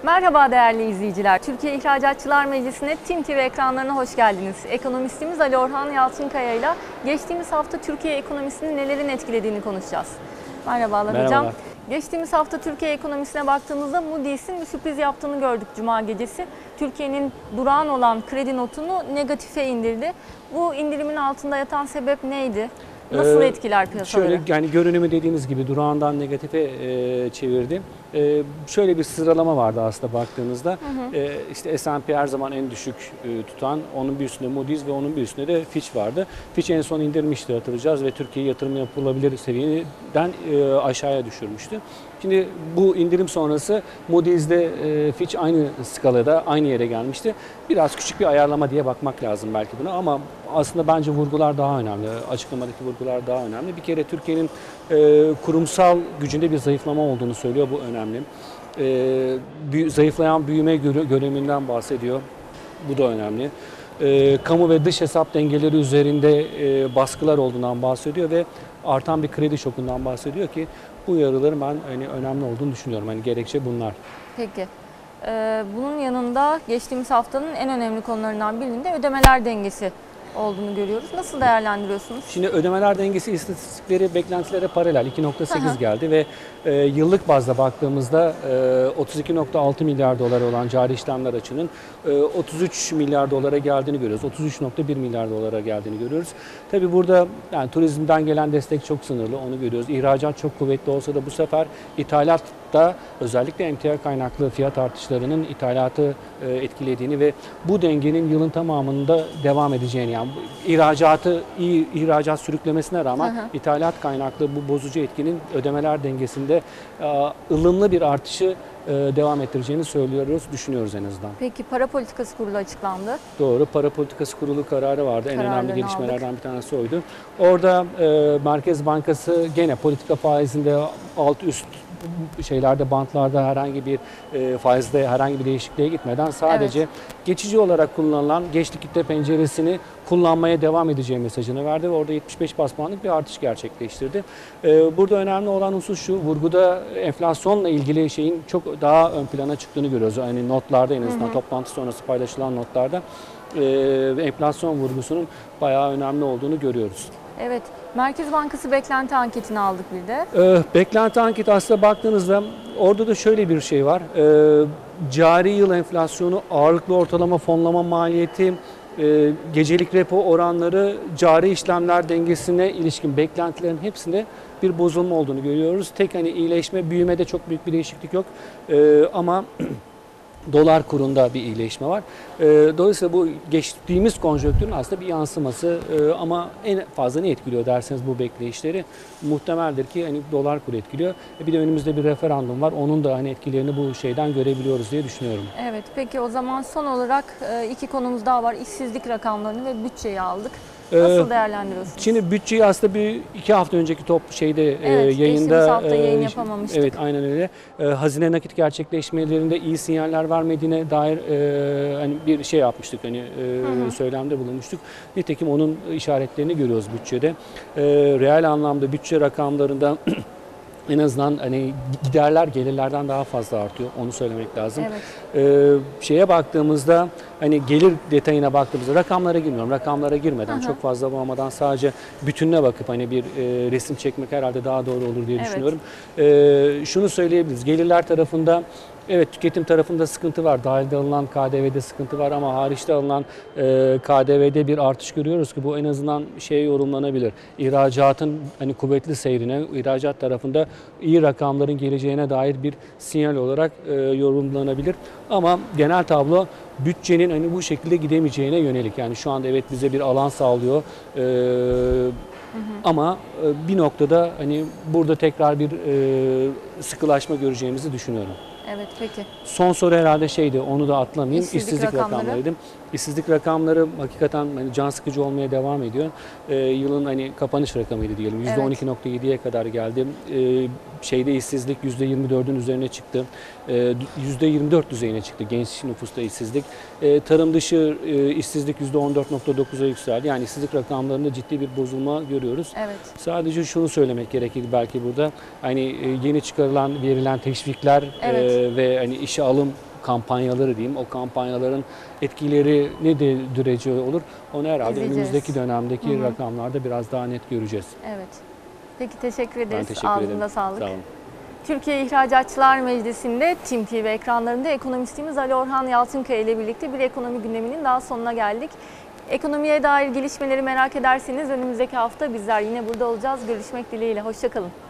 Merhaba değerli izleyiciler. Türkiye İhracatçılar Meclisi'ne TİM TV ekranlarına hoş geldiniz. Ekonomistimiz Ali Orhan Yalçınkaya ile geçtiğimiz hafta Türkiye ekonomisini nelerin etkilediğini konuşacağız. Merhabalar hocam. Geçtiğimiz hafta Türkiye ekonomisine baktığımızda Moody's'in bir sürpriz yaptığını gördük Cuma gecesi. Türkiye'nin durağan olan kredi notunu negatife indirdi. Bu indirimin altında yatan sebep neydi? Nasıl etkiler piyasaları? Şöyle, yani görünümü dediğiniz gibi durağından negatife çevirdi. Şöyle bir sıralama vardı aslında baktığınızda. İşte S&P her zaman en düşük tutan, onun bir üstünde Moody's ve onun bir üstünde de Fitch vardı. Fitch en son indirmişti, hatırlayacağız, ve Türkiye yatırım yapılabilir seviyeden aşağıya düşürmüştü. Şimdi bu indirim sonrası Moody's'de Fitch aynı skalada, aynı yere gelmişti. Biraz küçük bir ayarlama diye bakmak lazım belki buna, ama aslında bence vurgular daha önemli. Açıklamadaki vurgular daha önemli. Bir kere Türkiye'nin kurumsal gücünde bir zayıflama olduğunu söylüyor, bu önemli. Zayıflayan büyüme görünümünden bahsediyor, bu da önemli. Kamu ve dış hesap dengeleri üzerinde baskılar olduğundan bahsediyor ve artan bir kredi şokundan bahsediyor ki bu uyarıların ben önemli olduğunu düşünüyorum. Gerekçe bunlar. Peki. Bunun yanında geçtiğimiz haftanın en önemli konularından birinde ödemeler dengesi olduğunu görüyoruz. Nasıl değerlendiriyorsunuz? Şimdi ödemeler dengesi istatistikleri beklentilere paralel 2.8 geldi ve yıllık bazda baktığımızda 32.6 milyar dolar olan cari işlemler açığının 33 milyar dolara geldiğini görüyoruz. 33.1 milyar dolara geldiğini görüyoruz. Tabii burada yani turizmden gelen destek çok sınırlı, onu görüyoruz. İhracat çok kuvvetli olsa da bu sefer ithalatta özellikle emtia kaynaklı fiyat artışlarının ithalatı etkilediğini ve bu dengenin yılın tamamında devam edeceğini, yani iyi ihracat sürüklemesine rağmen ithalat kaynaklı bu bozucu etkinin ödemeler dengesinde ılımlı bir artışı devam ettireceğini düşünüyoruz en azından. Peki para politikası kurulu açıklandı. Doğru, para politikası kurulu kararı vardı. En önemli gelişmelerden bir tanesi oydu. Orada Merkez Bankası gene politika faizinde alt üst bantlarda herhangi bir faizde herhangi bir değişikliğe gitmeden sadece geçici olarak kullanılan geç likitte penceresini kullanmaya devam edeceği mesajını verdi ve orada 75 bas puanlık bir artış gerçekleştirdi. Burada önemli olan husus şu: vurguda enflasyonla ilgili şeyin çok daha ön plana çıktığını görüyoruz. Yani notlarda, en azından toplantı sonrası paylaşılan notlarda ve enflasyon vurgusunun bayağı önemli olduğunu görüyoruz. Evet. Merkez Bankası beklenti anketini aldık bir de. Beklenti anketi aslında baktığınızda orada da şöyle bir şey var. Cari yıl enflasyonu, ağırlıklı ortalama fonlama maliyeti, gecelik repo oranları, cari işlemler dengesine ilişkin beklentilerin hepsinde bir bozulma olduğunu görüyoruz. Tek iyileşme, büyümede çok büyük bir değişiklik yok. Ama dolar kurunda bir iyileşme var. Dolayısıyla bu geçtiğimiz konjonktürün aslında bir yansıması, ama en fazla ne etkiliyor derseniz bu bekleyişleri, muhtemeldir ki dolar kuru etkiliyor. Bir de önümüzde bir referandum var. Onun da etkilerini bu şeyden görebiliyoruz diye düşünüyorum. Evet. Peki o zaman son olarak iki konumuz daha var. İşsizlik rakamlarını ve bütçeyi aldık. Nasıl değerlendiriyorsunuz? Şimdi bütçeyi aslında iki hafta önceki yayında... geçtiğimiz hafta yayın yapamamıştık. Evet, aynen öyle. Hazine nakit gerçekleşmelerinde iyi sinyaller vermediğine dair bir şey yapmıştık, söylemde bulunmuştuk. Nitekim onun işaretlerini görüyoruz bütçede. Reel anlamda bütçe rakamlarında en azından giderler gelirlerden daha fazla artıyor. Onu söylemek lazım. Evet. Şeye baktığımızda gelir detayına baktığımızda rakamlara girmiyorum. Rakamlara girmeden çok fazla boğmadan sadece bütününe bakıp bir resim çekmek herhalde daha doğru olur diye düşünüyorum. Şunu söyleyebiliriz. Gelirler tarafında evet, tüketim tarafında sıkıntı var. Dahilde alınan KDV'de sıkıntı var, ama hariçte alınan KDV'de bir artış görüyoruz ki bu en azından yorumlanabilir. İhracatın kuvvetli seyrine, ihracat tarafında iyi rakamların geleceğine dair bir sinyal olarak yorumlanabilir. Ama genel tablo bütçenin bu şekilde gidemeyeceğine yönelik. Yani şu anda evet bize bir alan sağlıyor. Ama bir noktada burada tekrar bir sıkılaşma göreceğimizi düşünüyorum. Evet, peki. Son soru herhalde onu da atlamayayım. İşsizlik rakamlarıydı. İşsizlik rakamları hakikaten can sıkıcı olmaya devam ediyor. Yılın kapanış rakamıydı diyelim. %12.7'ye kadar geldi. İşsizlik %24'ün üzerine çıktı. %24 düzeyine çıktı genç nüfusta işsizlik. Tarım dışı işsizlik %14.9'a yükseldi. Yani işsizlik rakamlarında ciddi bir bozulma görüyoruz. Evet. Sadece şunu söylemek gerekir belki burada. Yeni çıkarılan, verilen teşvikler ve işe alım kampanyaları diyeyim, o kampanyaların etkileri ne de derece olur, onu herhalde İzleyeceğiz. önümüzdeki dönemdeki Hı hı. rakamlarda biraz daha net göreceğiz. Evet. Peki teşekkür ederiz. Ben teşekkür Ağzına ederim. sağlık. Sağ olun. Türkiye İhracatçılar Meclisi'nde TİM TV ekranlarında ekonomistimiz Ali Orhan Yalçınkaya ile birlikte bir ekonomi gündeminin daha sonuna geldik. Ekonomiye dair gelişmeleri merak ederseniz önümüzdeki hafta bizler yine burada olacağız. Görüşmek dileğiyle. Hoşça kalın.